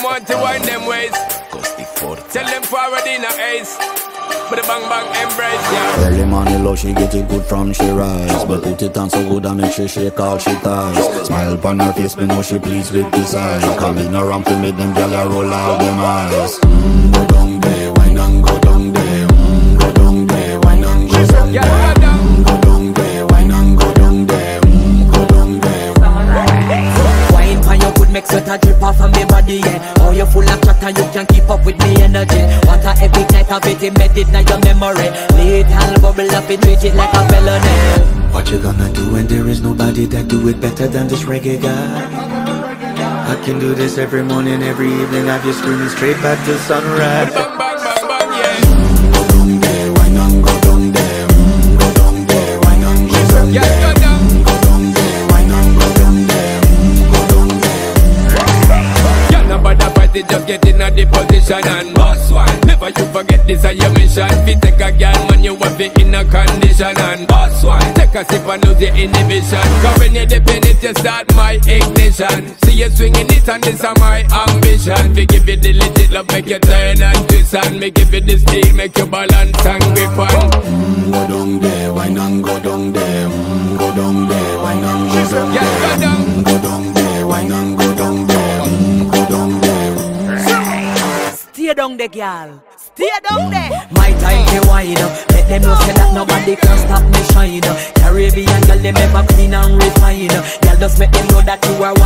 want to wind them ways. Tell them forward in a ace. But the bang bang embrace, yeah. Early money low, she get it good from she rise. But put it on so good and make she shake all she ties. Smile upon her face, me know she pleased with this eyes. Coming around to make them gyal roll out them eyes. Go down there, wine and go down there. Go down there, wine and go down there. Go down there, wine and go down there. Go down there. Wine pan your good make sweat a drip off of me body, yeah. Oh, you full of chat and you can keep up with me energy. Want a epic night of it embedded in your memory. Little bubble up and treat it like a felony. What you gonna do when there is nobody that do it better than this reggae guy? I can do this every morning, every evening. Have you screaming straight back to sunrise. Bang bang bang bang, yeah. Go down there, wine and go down there. Go down there, wine and go down there. Yeah, go down. Go down there, wine and go down there. Go down there. Y'all know about the party, just get in a the position and boss one. Never you forget this is your mission. If you take a girl, man, you have it in a condition and boss one. Take a sip and lose your inhibition. Cause when you dip in it, you start my ignition. See you swinging it and this is my ambition. We give you the legit love, make you turn and twist. And me give you the steel, make you balance and grip on. Go down there, wine and go down there. Go down there, wine and go down there. Yeah, go down. Go down there, wine and go down there. Go down there. Stay down there, girl. Stay down there. My time to wine up. Let them know say that nobody can stop me shine. Caribbean girl, they never clean and refine. Girl, just make them know that you are one